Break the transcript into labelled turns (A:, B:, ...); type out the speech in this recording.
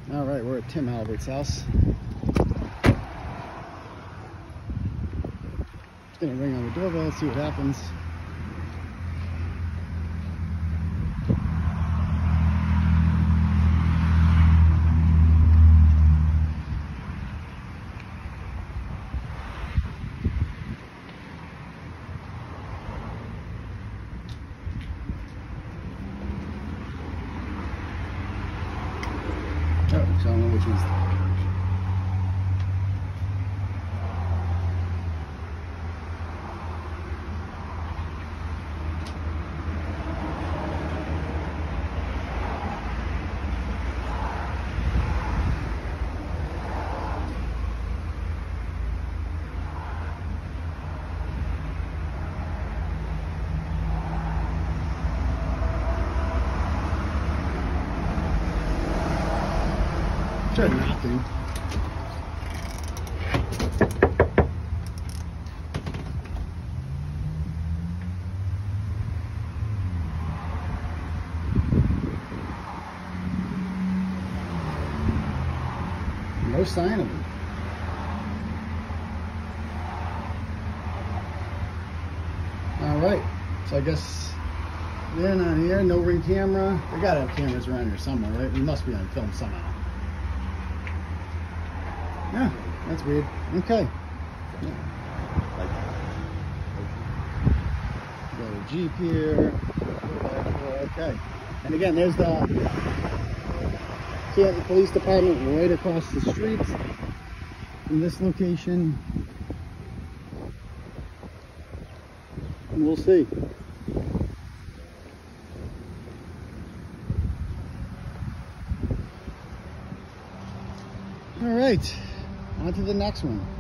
A: All right, we're at Tim Albert's house. Just gonna ring on the doorbell, see what happens. Oh, so I don't know which one's. Try not to. No sign of him. All right, so I guess they're not here. No ring camera. They gotta have cameras around here somewhere, right? We must be on film somehow. Yeah, that's weird. Okay. Got a Jeep here. Okay. And again, there's the Canton Police Department right across the street from this location. And we'll see. All right. On to the next one.